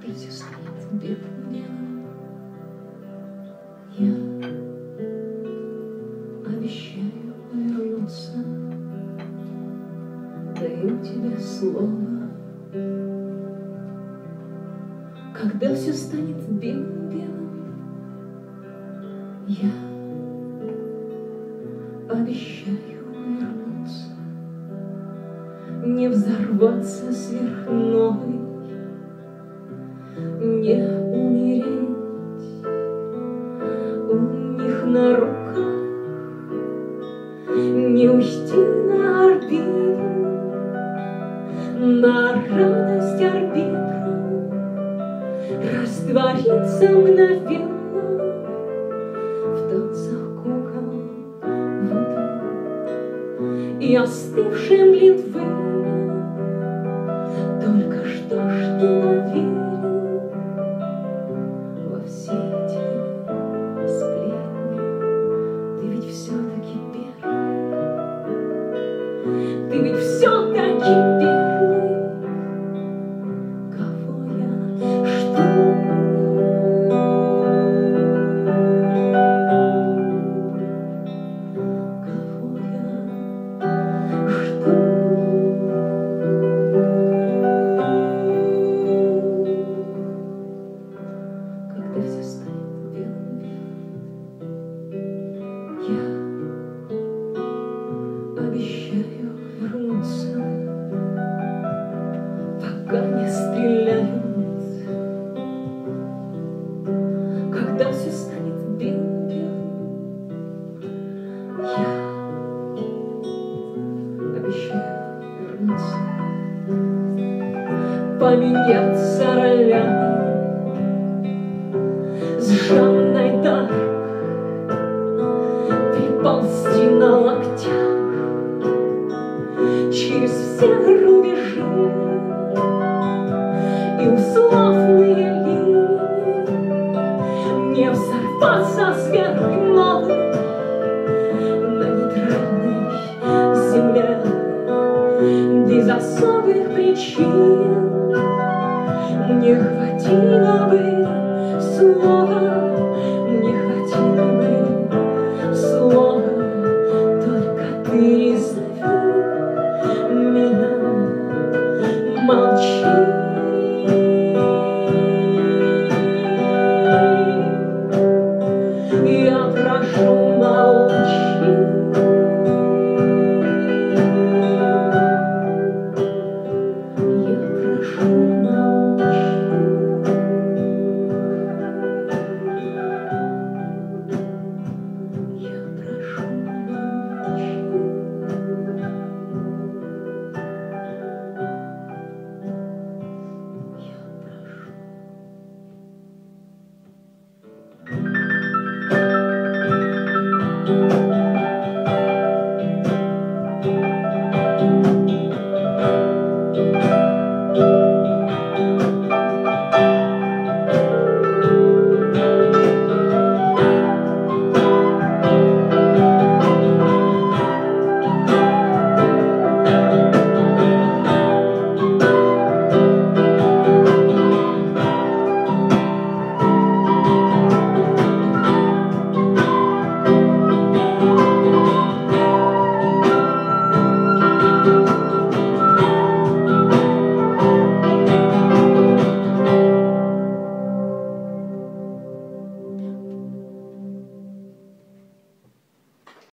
когда все станет белым белым, я обещаю вернуться, даю тебе слово. Когда все станет белым белым, я обещаю вернуться, не взорваться сверхновой, не умереть у них на руках, не уйти на орбиту, на радость арбитра, раствориться мгновенно в танцах кукол вуду и остывшим литвы. Только что ж ты поверил во все эти сплетни. Ты ведь все-таки первый, ты ведь все-таки первый, кого я жду. Кого я жду. Когда все станет белым белым, я обещаю вернуться, пока не стреляют. Когда все станет белым белым, я обещаю вернуться, поменяться ролями с Жанной Дарк, приползти на локтях через все рубежи и условные линии, не взорваться сверхновой на нейтральной земле без особых причин. Мне хватило бы слова, мне хватило бы слова, только ты зови меня, молчи.